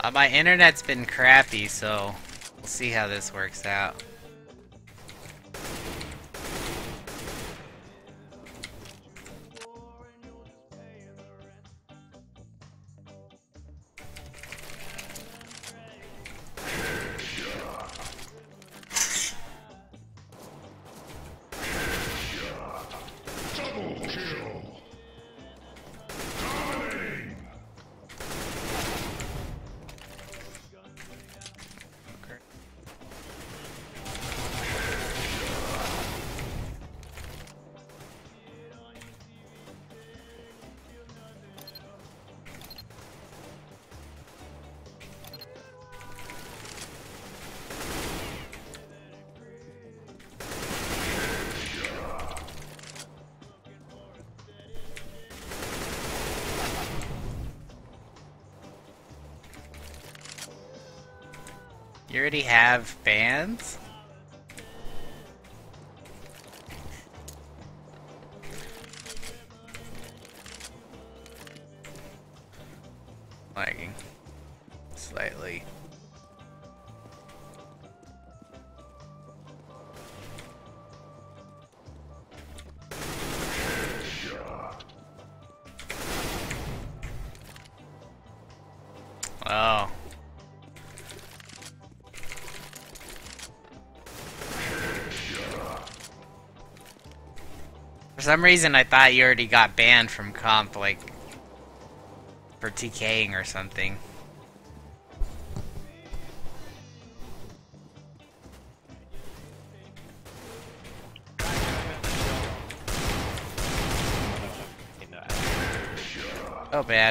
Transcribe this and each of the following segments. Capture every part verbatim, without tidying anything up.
Uh, my internet's been crappy, so we'll see how this works out. You already have bands? Lagging. Slightly. Oh. For some reason, I thought you already got banned from comp, like, for TKing or something. Oh, bad.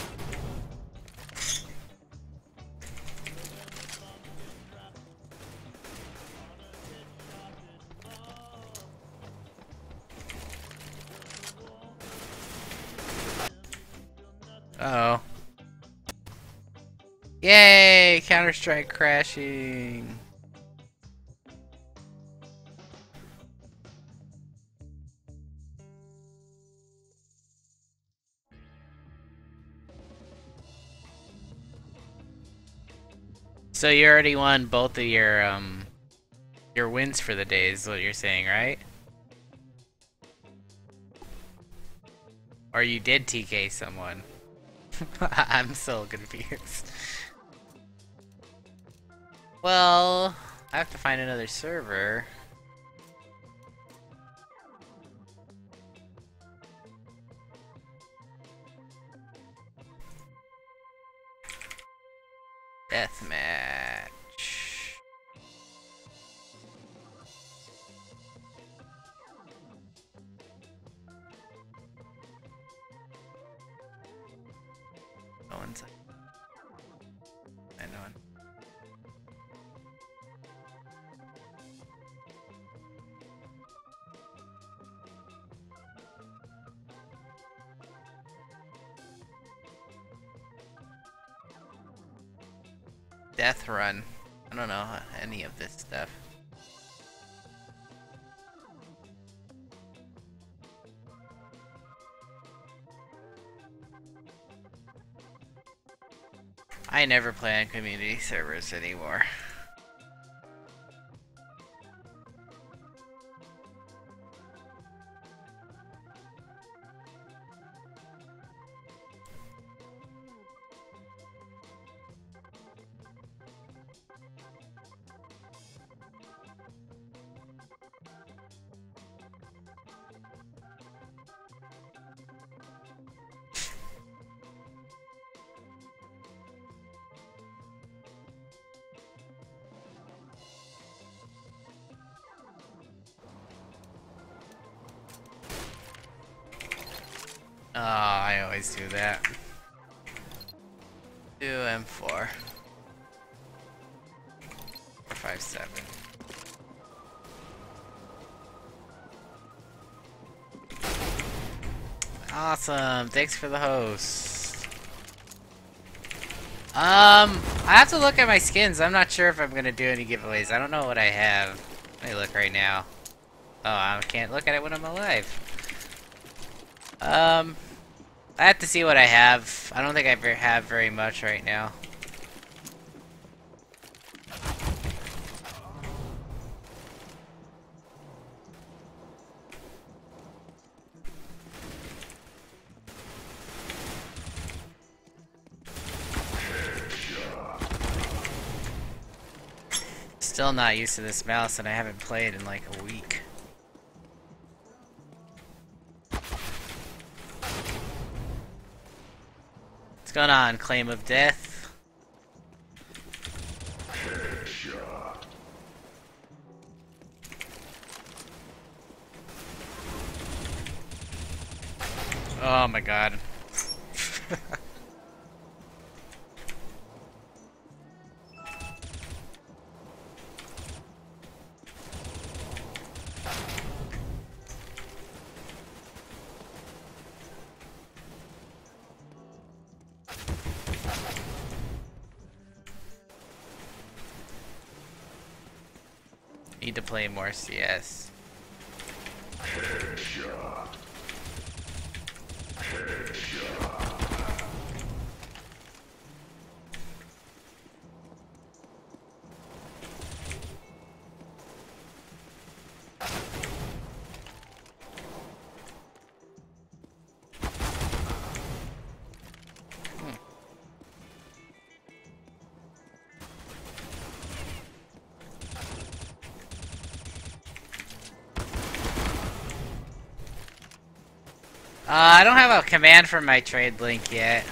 Uh oh. Yay! Counter-Strike crashing. So you already won both of your um your wins for the day is what you're saying, right? Or you did T K someone. I'm so confused. Well, I have to find another server. Deathmatch. No one's. I know. Death Run. I don't know any of this stuff. I never play on community servers anymore. Oh, I always do that. Two and four. Four, five, seven. Awesome. Thanks for the host. Um, I have to look at my skins. I'm not sure if I'm gonna do any giveaways. I don't know what I have. Let me look right now. Oh, I can't look at it when I'm alive. Um, I have to see what I have. I don't think I have very much right now. Still not used to this mouse, and I haven't played in like a week. What's going on, Claim of Death? Headshot. Oh my god. Need to play more C S. Headshot. Headshot. Uh, I don't have a command for my trade link yet.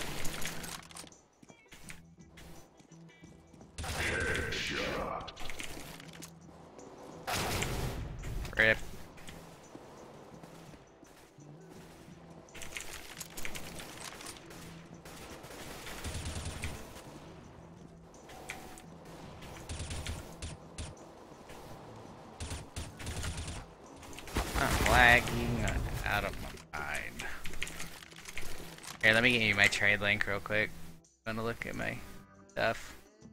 Headshot. Rip. I'm lagging out of my mind. Here, let me give you my trade link real quick. I'm gonna look at my stuff.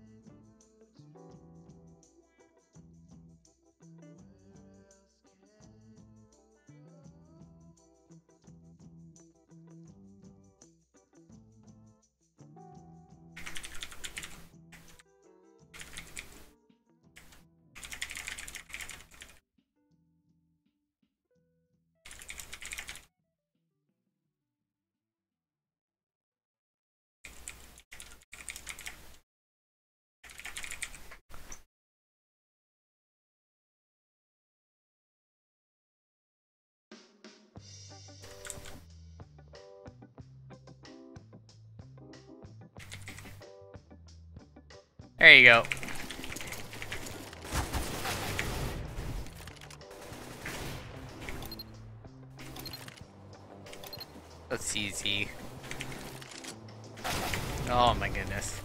There you go. That's easy. Oh my goodness.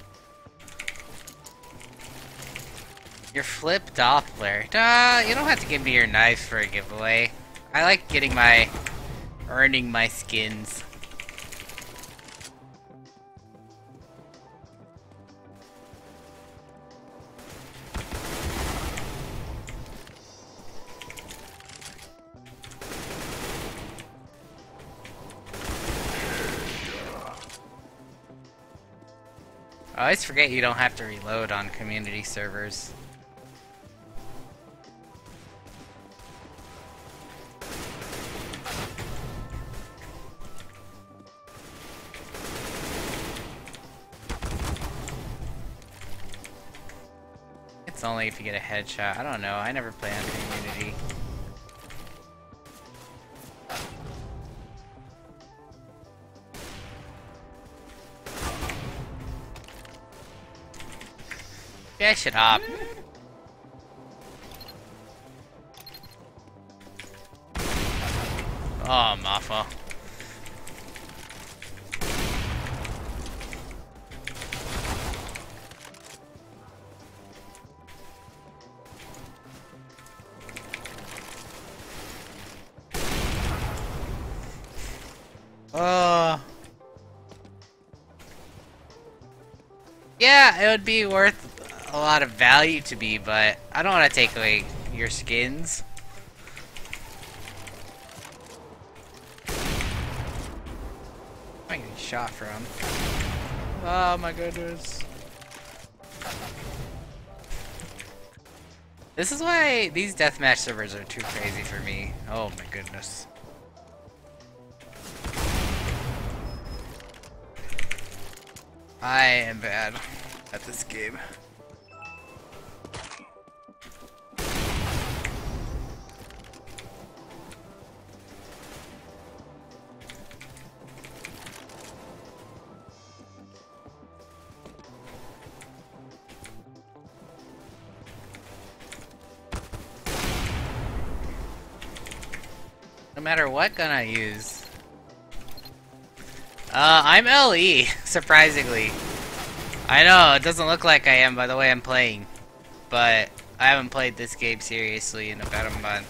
Your flip Doppler. Duh, you don't have to give me your knife for a giveaway. I like getting my... earning my skins. I always forget you don't have to reload on community servers. It's only if you get a headshot. I don't know. I never play on community. Yeah, shut up. Oh, Mafa. Oh. Yeah, it would be worth a lot of value to me, but I don't want to take away your skins. Where am I getting shot from? Oh my goodness. This is why these deathmatch servers are too crazy for me. Oh my goodness. I am bad at this game. No matter what gun I use. Uh, I'm L E, surprisingly. I know, it doesn't look like I am by the way I'm playing. But I haven't played this game seriously in about a month.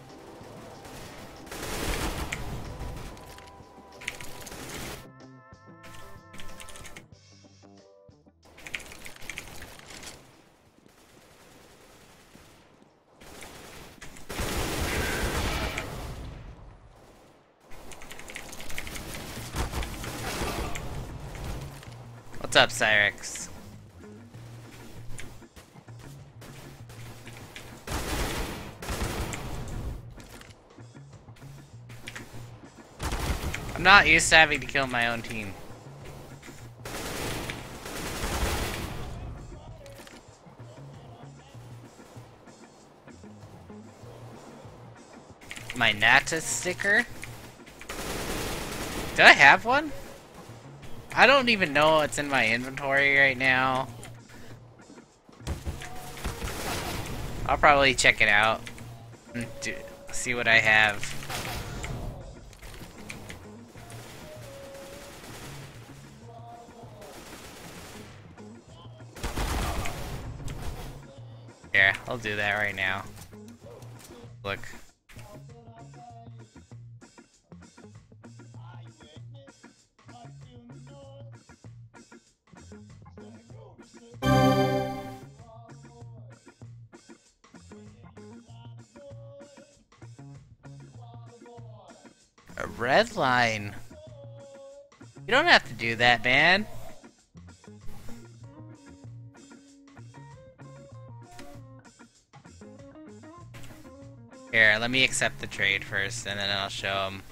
What's up, Cyrex? I'm not used to having to kill my own team. My Natus sticker? Do I have one? I don't even know what's in my inventory right now. I'll probably check it out and do, see what I have. Here, I'll do that right now. Look. A red line. You don't have to do that, man. Here, let me accept the trade first, and then I'll show him.